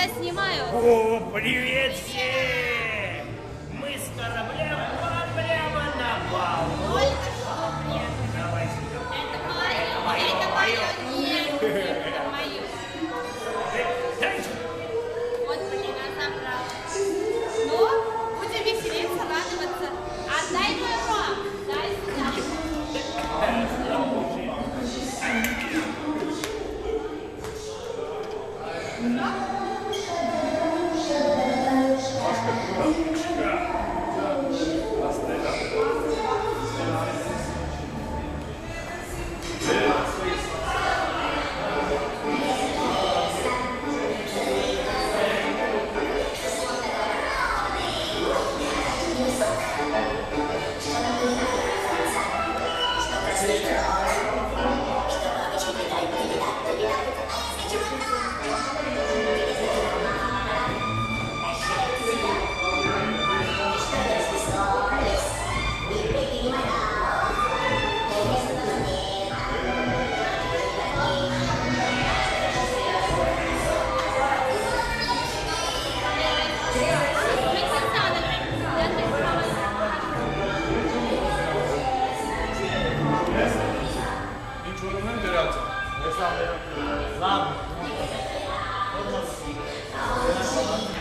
тебя снимаю. О, привет всем! Мы с корабля прямо на бал. Только что приехали. Давай. Это мое. Нет, это мое. Вот, блин, я забрал. Ну, будем веселиться, радоваться. Отдай мой рог. Дай сюда. Niciunul nu interesează. Lasă-mă. Lasă-mă.